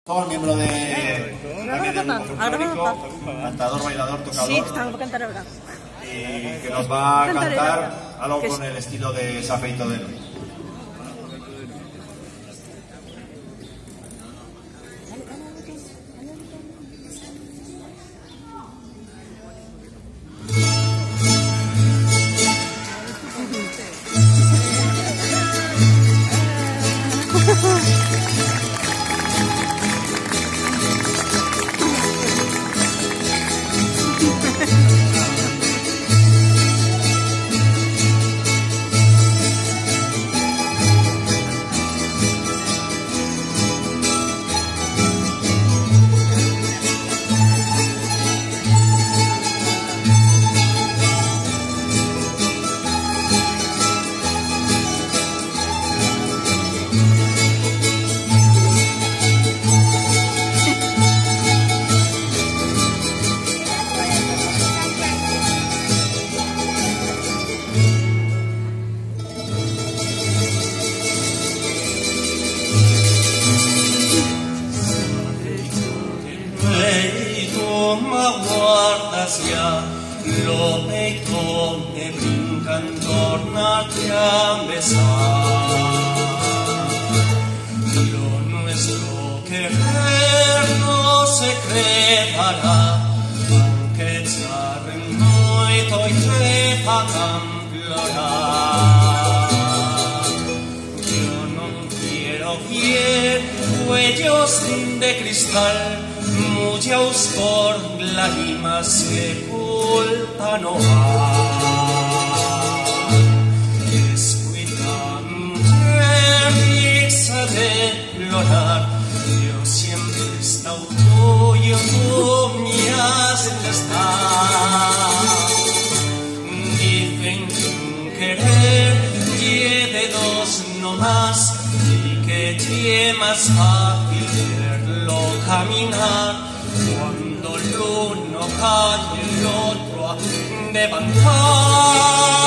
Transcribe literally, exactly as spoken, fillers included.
Todo miembro de también del grupo folclórico, cantador, bailador, tocador. Sí, está a cantar ahora. Y que nos va a cantar algo con el estilo de Safeito de Luis. Ya lo peito me brincan, tornarte a besar. Lo nuestro querer no se creará, aunque charren moito y te hagan plorar. Yo no quiero ver cuellos de cristal, mullaos por lágrimas que culpa no hay. Descuidante risa de plorar, yo siempre he estado tuyo, tú me has de estar. Dicen que un querer lleve dos no más, y que lleve más fácil verlo caminar, cuando el uno cae el otro a levantar.